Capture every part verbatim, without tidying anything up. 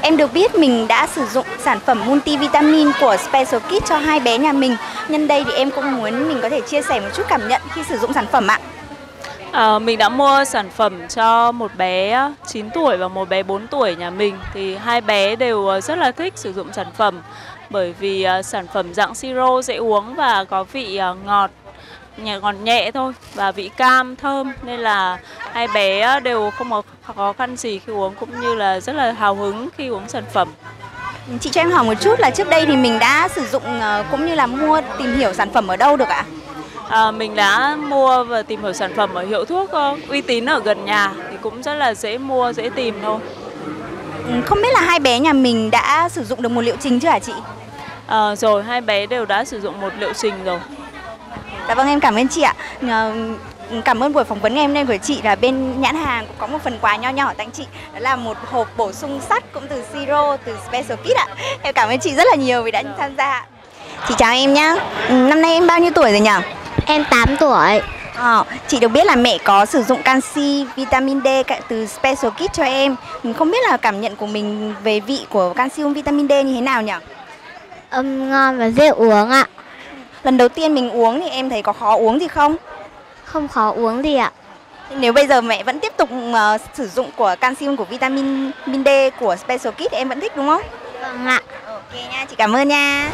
em được biết mình đã sử dụng sản phẩm multivitamin của Special Kid cho hai bé nhà mình. Nhân đây thì em cũng muốn mình có thể chia sẻ một chút cảm nhận khi sử dụng sản phẩm ạ. À, mình đã mua sản phẩm cho một bé chín tuổi và một bé bốn tuổi nhà mình. Thì hai bé đều rất là thích sử dụng sản phẩm, bởi vì uh, sản phẩm dạng siro dễ uống và có vị uh, ngọt, nhẹ, ngọt nhẹ thôi, và vị cam thơm, nên là hai bé đều không có khó khăn gì khi uống, cũng như là rất là hào hứng khi uống sản phẩm. Chị cho em hỏi một chút là trước đây thì mình đã sử dụng uh, cũng như là mua tìm hiểu sản phẩm ở đâu được ạ? À, mình đã mua và tìm hiểu sản phẩm ở hiệu thuốc uh, uy tín ở gần nhà, thì cũng rất là dễ mua, dễ tìm thôi. Không biết là hai bé nhà mình đã sử dụng được một liệu trình chưa hả chị? À, rồi, hai bé đều đã sử dụng một liệu trình rồi. Dạ vâng, em cảm ơn chị ạ. Cảm ơn buổi phỏng vấn ngày hôm nay của chị. Là bên nhãn hàng cũng có một phần quà nho nhỏ tặng chị. Đó là một hộp bổ sung sắt cũng từ siro, từ Special Kid ạ. Em cảm ơn chị rất là nhiều vì đã tham gia. Chị chào em nhá. Năm nay em bao nhiêu tuổi rồi nhỉ? Em tám tuổi. À, chị được biết là mẹ có sử dụng canxi, vitamin D từ Special Kid cho em. Không biết là cảm nhận của mình về vị của canxi vitamin D như thế nào nhỉ? Um, ngon và dễ uống ạ. Lần đầu tiên mình uống thì em thấy có khó uống gì không? Không khó uống gì ạ. Nếu bây giờ mẹ vẫn tiếp tục uh, sử dụng của canxi của vitamin D của Special Kid thì em vẫn thích đúng không? Vâng ạ. Ok nha, chị cảm ơn nha.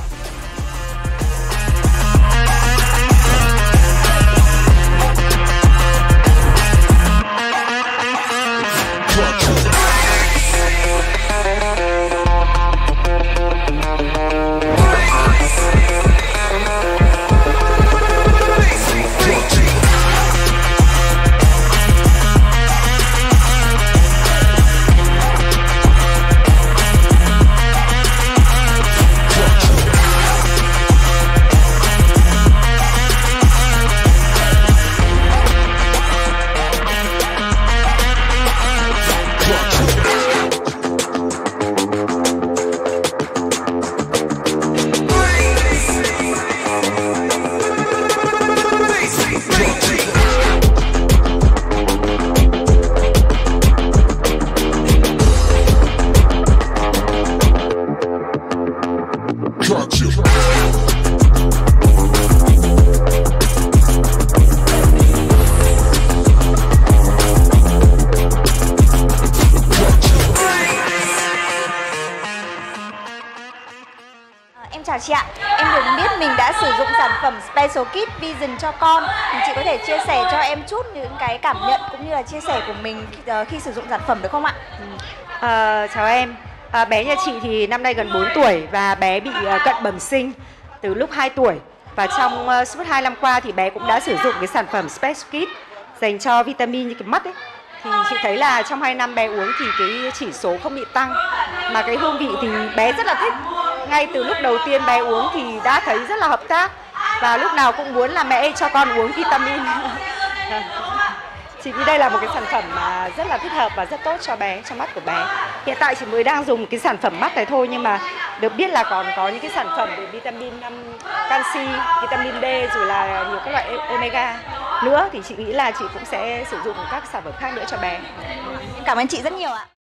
Em chào chị ạ, em được biết mình đã sử dụng sản phẩm Special Kid Vision cho con. Thì chị có thể chia sẻ cho em chút những cái cảm nhận cũng như là chia sẻ của mình khi, uh, khi sử dụng sản phẩm được không ạ? À, chào em, à, bé nhà chị thì năm nay gần bốn tuổi và bé bị uh, cận bẩm sinh từ lúc hai tuổi. Và trong uh, suốt hai năm qua thì bé cũng đã sử dụng cái sản phẩm Special Kid dành cho vitamin như cái mắt ấy. Thì chị thấy là trong hai năm bé uống thì cái chỉ số không bị tăng, mà cái hương vị thì bé rất là thích. Ngay từ lúc đầu tiên bé uống thì đã thấy rất là hợp tác, và lúc nào cũng muốn là mẹ cho con uống vitamin. Chị nghĩ đây là một cái sản phẩm mà rất là thích hợp và rất tốt cho bé, cho mắt của bé. Hiện tại chị mới đang dùng cái sản phẩm mắt này thôi, nhưng mà được biết là còn có những cái sản phẩm về vitamin canxi, vitamin D, rồi là nhiều các loại omega nữa, thì chị nghĩ là chị cũng sẽ sử dụng các sản phẩm khác nữa cho bé. Cảm ơn chị rất nhiều ạ.